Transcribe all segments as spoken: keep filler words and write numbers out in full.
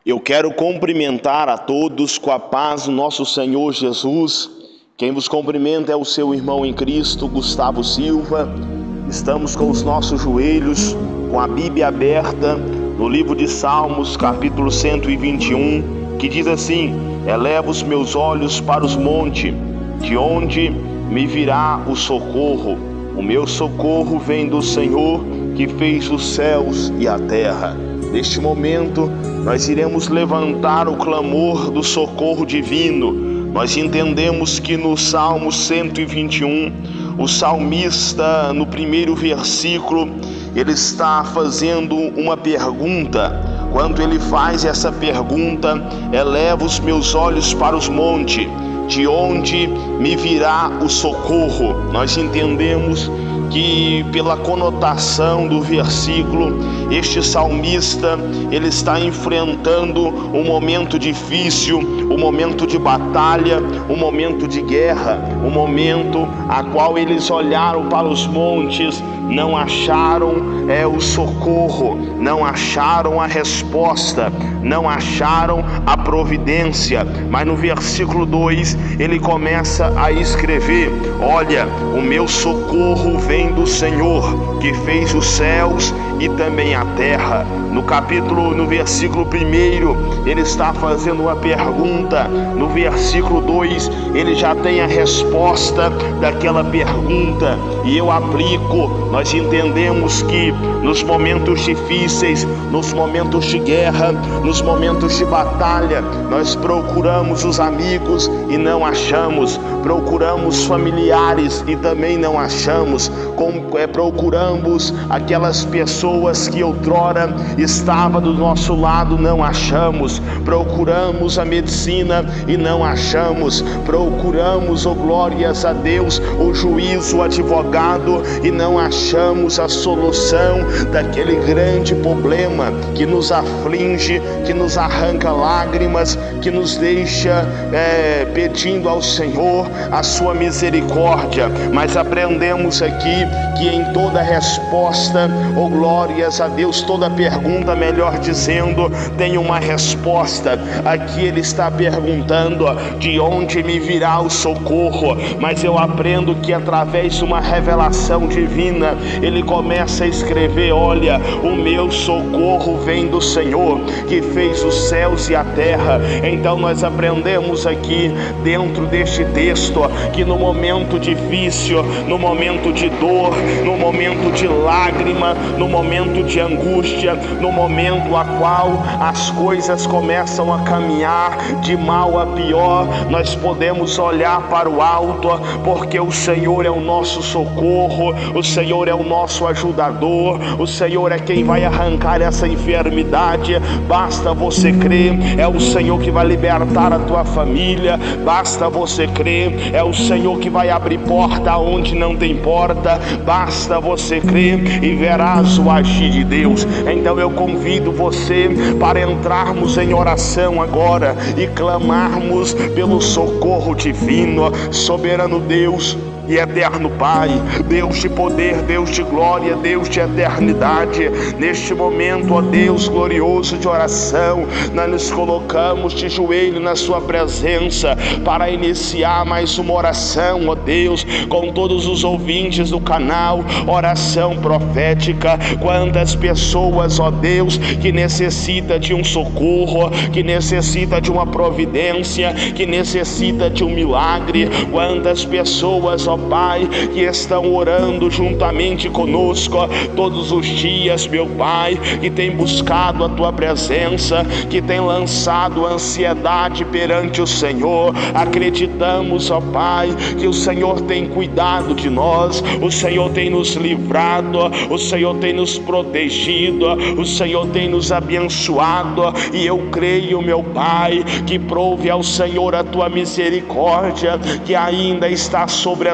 Eu quero cumprimentar a todos com a paz do nosso Senhor Jesus. Quem vos cumprimenta é o seu irmão em Cristo, Gustavo Silva. Estamos com os nossos joelhos, com a Bíblia aberta, no livro de Salmos, capítulo cento e vinte e um, que diz assim: eleva os meus olhos para os montes, de onde me virá o socorro. O meu socorro vem do Senhor, que fez os céus e a terra. Neste momento, nós iremos levantar o clamor do socorro divino. Nós entendemos que no Salmo cento e vinte e um, o salmista, no primeiro versículo, ele está fazendo uma pergunta. Quando ele faz essa pergunta, eleva os meus olhos para os montes, de onde me virá o socorro. Nós entendemos que pela conotação do versículo, este salmista, ele está enfrentando um momento difícil, um momento de batalha, um momento de guerra, um momento a qual eles olharam para os montes, não acharam é, o socorro, não acharam a resposta, não acharam a providência. Mas no versículo dois, ele começa a escrever: olha, o meu socorro vem do Senhor, que fez os céus e também a terra. No capítulo, no versículo primeiro, ele está fazendo uma pergunta. No versículo dois, ele já tem a resposta daquela pergunta. E eu aplico. Nós entendemos que nos momentos difíceis, nos momentos de guerra, nos momentos de batalha, nós procuramos os amigos e não achamos, procuramos familiares e também não achamos, Com, é, procuramos aquelas pessoas que outrora estavam do nosso lado, não achamos, procuramos a medicina e não achamos, procuramos, oh glórias a Deus, o juiz, o advogado, e não achamos a solução daquele grande problema que nos aflige, que nos arranca lágrimas, que nos deixa é, pedindo ao Senhor a sua misericórdia. Mas aprendemos aqui que em toda resposta, oh glórias a Deus, toda pergunta, melhor dizendo, tem uma resposta. Aqui ele está perguntando: de onde me virá o socorro? Mas eu aprendo que através de uma revelação divina, ele começa a escrever: olha, o meu socorro vem do Senhor, que fez os céus e a terra. Então nós aprendemos aqui dentro deste texto que no momento difícil, no momento de dor, no momento de lágrima, no momento de angústia, no momento a qual as coisas começam a caminhar de mal a pior, nós podemos olhar para o alto, porque o Senhor é o nosso socorro, o Senhor é o nosso ajudador, o Senhor é quem vai arrancar essa enfermidade. Basta você crer, é o Senhor que vai libertar a tua família. Basta você crer, é o Senhor que vai abrir porta onde não tem porta. Basta você crer e verás o agir de Deus. Então eu convido você para entrarmos em oração agora e clamarmos pelo socorro divino. Soberano Deus e eterno Pai, Deus de poder, Deus de glória, Deus de eternidade, neste momento, ó Deus glorioso de oração, nós nos colocamos de joelho na sua presença para iniciar mais uma oração, ó Deus, com todos os ouvintes do canal Oração Profética. Quantas pessoas, ó Deus, que necessita de um socorro, que necessita de uma providência, que necessita de um milagre. Quantas pessoas, ó Pai, que estão orando juntamente conosco todos os dias, meu Pai, que tem buscado a tua presença, que tem lançado ansiedade perante o Senhor. Acreditamos, ó Pai, que o Senhor tem cuidado de nós, o Senhor tem nos livrado, o Senhor tem nos protegido, o Senhor tem nos abençoado. E eu creio, meu Pai, que prove ao Senhor a tua misericórdia, que ainda está sobre as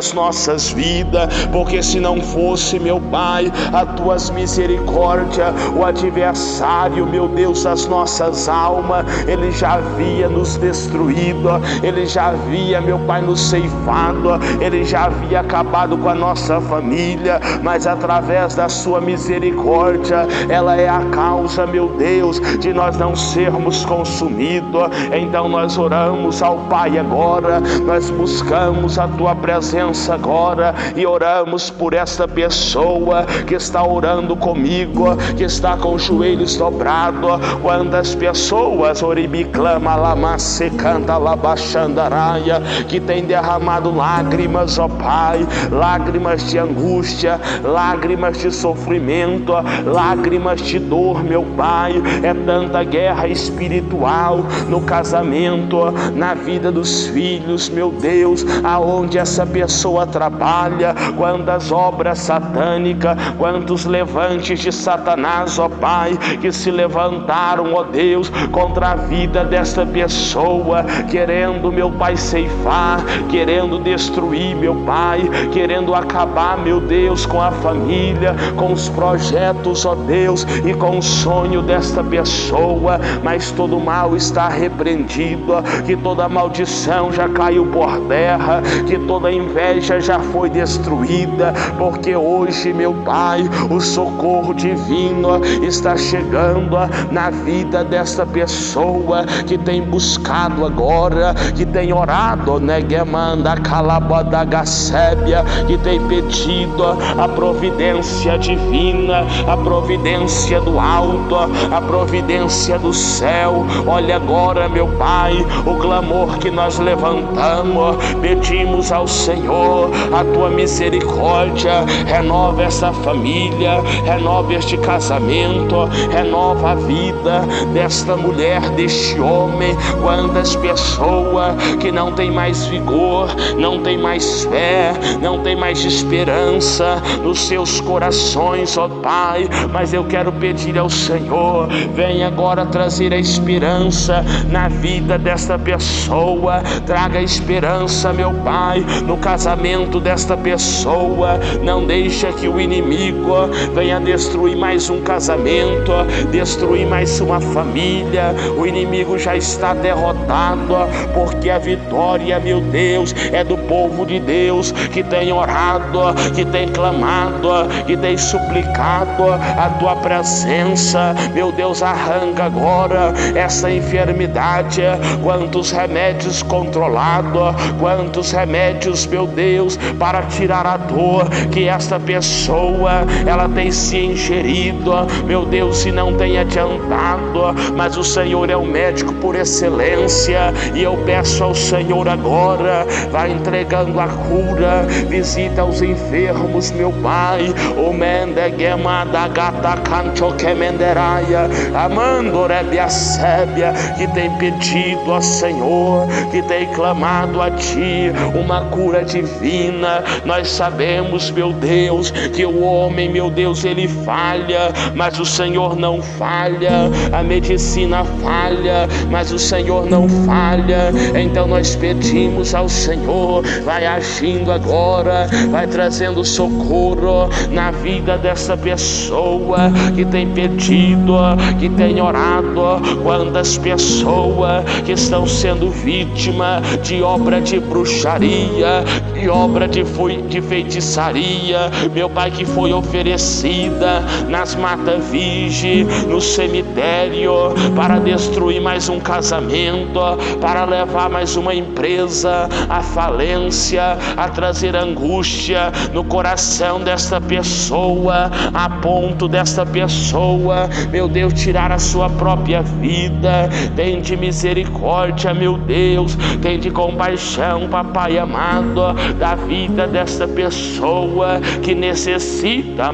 as nossas vidas, porque se não fosse, meu Pai, a tuas misericórdias, o adversário, meu Deus, das nossas almas, ele já havia nos destruído, ele já havia, meu Pai, nos ceifado, ele já havia acabado com a nossa família, mas através da sua misericórdia, ela é a causa, meu Deus, de nós não sermos consumidos. Então nós oramos ao Pai agora, nós buscamos a tua presença agora e oramos por esta pessoa que está orando comigo, que está com os joelhos dobrados. Quantas pessoas, oribiclama lamasse canta labaxandaraia, que tem derramado lágrimas, ó Pai, lágrimas de angústia, lágrimas de sofrimento, lágrimas de dor, meu Pai. É tanta guerra espiritual no casamento, na vida dos filhos, meu Deus, aonde essa pessoa trabalha, quantas obras satânicas, quantos levantes de Satanás, ó Pai, que se levantaram, ó Deus, contra a vida desta pessoa, querendo, meu Pai, ceifar, querendo destruir, meu Pai, querendo acabar, meu Deus, com a família, com os projetos, ó Deus, e com o sonho desta pessoa. Mas todo mal está repreendido, que toda maldição já caiu por terra, que toda inveja já foi destruída, porque hoje, meu Pai, o socorro divino está chegando na vida desta pessoa que tem buscado agora, que tem orado, né, Gemanda Calabodagacébia, que tem pedido a providência divina, a providência do alto, a providência do céu. Olha agora, meu Pai, o clamor que nós levantamos, pedimos ao Senhor a tua misericórdia, renova essa família, renova este casamento, renova a vida desta mulher, deste homem. Quantas pessoas que não tem mais vigor, não tem mais fé, não tem mais esperança nos seus corações, ó Pai, mas eu quero pedir ao Senhor, vem agora trazer a esperança na vida desta pessoa, traga esperança, meu Pai, no casamento desta pessoa. Não deixa que o inimigo venha destruir mais um casamento, destruir mais uma família. O inimigo já está derrotado, porque a vitória, meu Deus, é do povo de Deus, que tem orado, que tem clamado, que tem suplicado a tua presença. Meu Deus, arranca agora essa enfermidade, quantos remédios controlados, quantos remédios, meu Deus, para tirar a dor que esta pessoa ela tem se ingerido, meu Deus, e não tem adiantado. Mas o Senhor é o médico por excelência, e eu peço ao Senhor agora, vai entregando a cura, visita os enfermos, meu Pai. O mendegema da gata canto que menderaia, amando rebia sébia, que tem pedido ao Senhor, que tem clamado a Ti uma cura divina. Nós sabemos, meu Deus, que o homem, meu Deus, ele falha, mas o Senhor não falha. A medicina falha, mas o Senhor não falha. Então nós pedimos ao Senhor, vai agindo agora, vai trazendo socorro na vida dessa pessoa que tem pedido, que tem orado. Quantas pessoas que estão sendo vítimas de obra de bruxaria, de obra de, de feitiçaria, meu Pai, que foi oferecida nas matas virgem, no cemitério, para destruir mais um casamento, para levar mais uma empresa à falência, a trazer angústia no coração desta pessoa, a ponto desta pessoa, meu Deus, tirar a sua própria vida. Tem de misericórdia, meu Deus, tem de compaixão, Papai amado, da vida desta pessoa que necessita,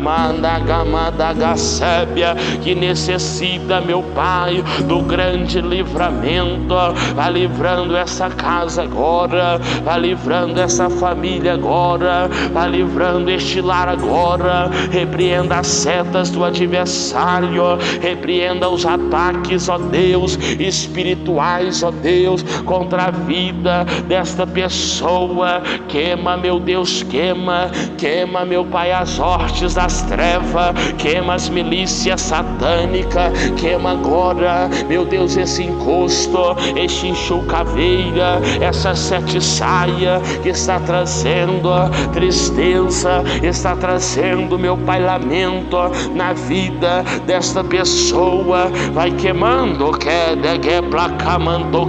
mandagamadagasébia, que necessita, meu Pai, do grande livramento. Vai livrando essa casa agora, vai livrando essa família agora, vai livrando este lar agora. Repreenda as setas do adversário, repreenda os ataques, ó Deus, espirituais, ó Deus, contra a vida desta pessoa. Que queima, meu Deus, queima, queima, meu Pai, as hortes das trevas, queima as milícias satânicas, queima agora, meu Deus, esse encosto, este enxucaveira, essa sete saia que está trazendo tristeza, está trazendo, meu Pai, lamento na vida desta pessoa. Vai queimando, que de placamando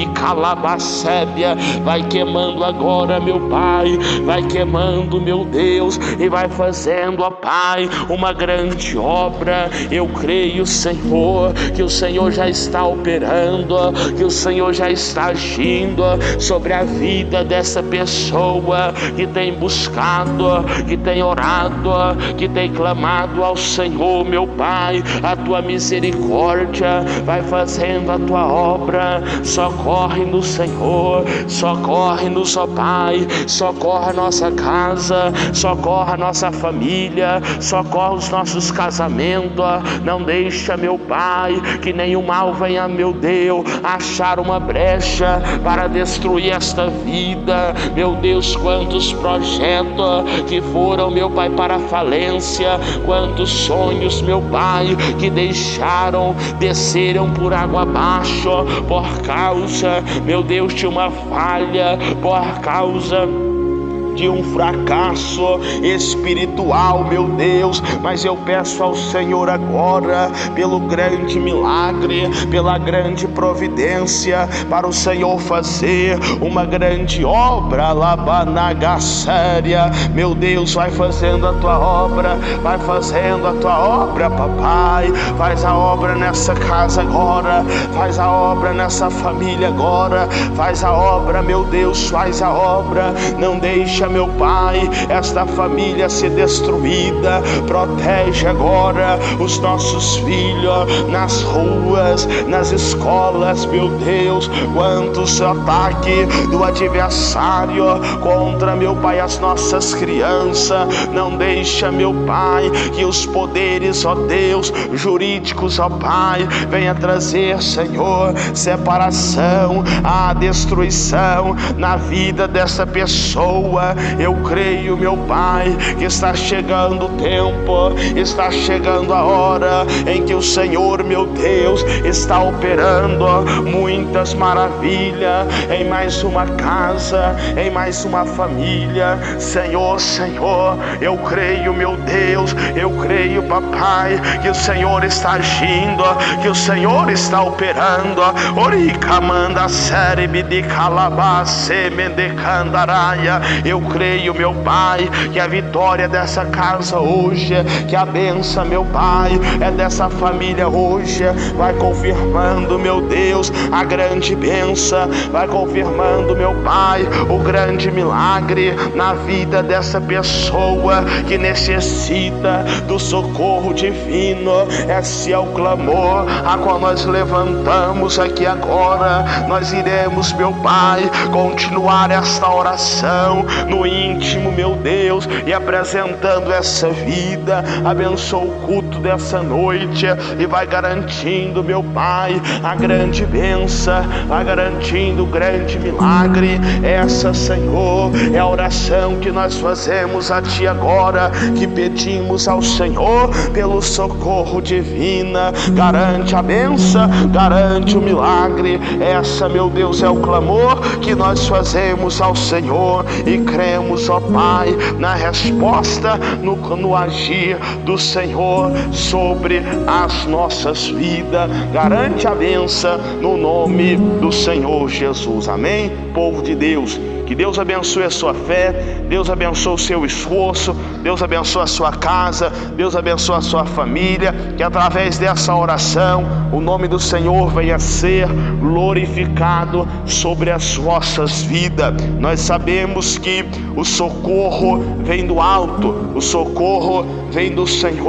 kiribicalabacébia, vai queimando agora, meu Pai, vai queimando, meu Deus, e vai fazendo, ó Pai, uma grande obra. Eu creio, Senhor, que o Senhor já está operando, que o Senhor já está agindo sobre a vida dessa pessoa que tem buscado, que tem orado, que tem clamado ao Senhor, meu Pai. A tua misericórdia vai fazendo a tua obra. Socorre-nos, Senhor, socorre-nos, ó Pai, socorre a nossa casa, socorre a nossa família, socorre os nossos casamentos. Não deixa, meu Pai, que nenhum mal venha, meu Deus, achar uma brecha para destruir esta vida. Meu Deus, quantos projetos que foram, meu Pai, para a falência, quantos sonhos, meu Pai, que deixaram, desceram por água abaixo, por causa, meu Deus, de uma falha, por causa de um fracasso espiritual, meu Deus. Mas eu peço ao Senhor agora, pelo grande milagre, pela grande providência, para o Senhor fazer uma grande obra, labanagaséria. Meu Deus, vai fazendo a tua obra, vai fazendo a tua obra, papai. Faz a obra nessa casa agora, faz a obra nessa família agora, faz a obra, meu Deus, faz a obra. Não deixa, meu Pai, esta família ser destruída. Protege agora os nossos filhos nas ruas, nas escolas, meu Deus. Quantos ataques do adversário contra, meu Pai, as nossas crianças. Não deixa, meu Pai, que os poderes, ó Deus, jurídicos, ó Pai, venha trazer, Senhor, separação, a destruição na vida dessa pessoa. Eu creio, meu Pai, que está chegando o tempo, está chegando a hora em que o Senhor, meu Deus, está operando muitas maravilhas em mais uma casa, em mais uma família. Senhor, Senhor, eu creio, meu Deus, eu creio, papai, que o Senhor está agindo, que o Senhor está operando. Orica manda cérebro de calabace mendecandaraia. Eu creio, meu Pai, que a vitória dessa casa hoje, que a benção, meu Pai, é dessa família hoje. Vai confirmando, meu Deus, a grande benção, vai confirmando, meu Pai, o grande milagre na vida dessa pessoa que necessita do socorro divino. Esse é o clamor a qual nós levantamos aqui agora. Nós iremos, meu Pai, continuar esta oração no íntimo, meu Deus, e apresentando essa vida. Abençoa o culto dessa noite e vai garantindo, meu Pai, a grande bênção, vai garantindo o grande milagre. Essa, Senhor, é a oração que nós fazemos a Ti agora, que pedimos ao Senhor pelo socorro divino. Garante a bênção, garante o milagre. Essa, meu Deus, é o clamor que nós fazemos ao Senhor e cremos, ó Pai, na resposta, no, no agir do Senhor sobre as nossas vidas. Garante a bênção no nome do Senhor Jesus. Amém? Povo de Deus, que Deus abençoe a sua fé, Deus abençoe o seu esforço, Deus abençoe a sua casa, Deus abençoe a sua família, que através dessa oração o nome do Senhor venha a ser glorificado sobre as vossas vidas. Nós sabemos que o socorro vem do alto, o socorro vem do Senhor.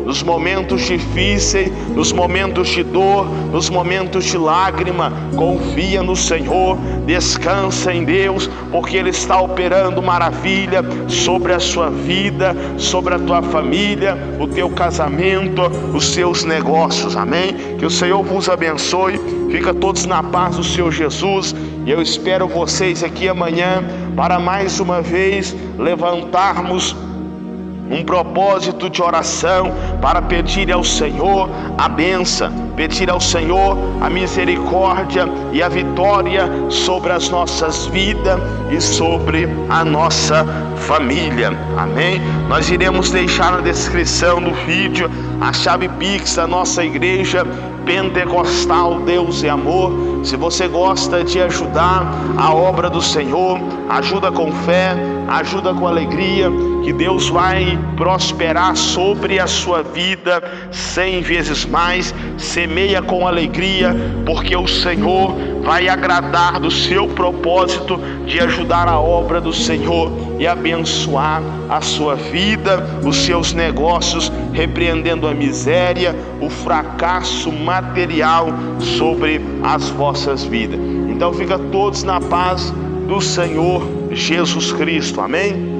nos momentos difíceis, nos momentos de dor, nos momentos de lágrima, confia no Senhor, descansa em Deus, porque Ele está operando maravilha sobre a sua vida, sobre a tua família, o teu casamento, os seus negócios, amém? Que o Senhor vos abençoe, fica todos na paz do Senhor Jesus, e eu espero vocês aqui amanhã para mais uma vez levantarmos um propósito de oração para pedir ao Senhor a bênção, pedir ao Senhor a misericórdia e a vitória sobre as nossas vidas e sobre a nossa família, amém? Nós iremos deixar na descrição do vídeo a chave Pix da nossa igreja Pentecostal Deus é Amor. Se você gosta de ajudar a obra do Senhor, ajuda com fé, ajuda com alegria, que Deus vai prosperar sobre a sua vida cem vezes mais. Semeia com alegria, porque o Senhor vai agradar do seu propósito de ajudar a obra do Senhor e abençoar a sua vida, os seus negócios, repreendendo a miséria, o fracasso material sobre as vossas vidas. Então fica todos na paz do Senhor Jesus Cristo, amém?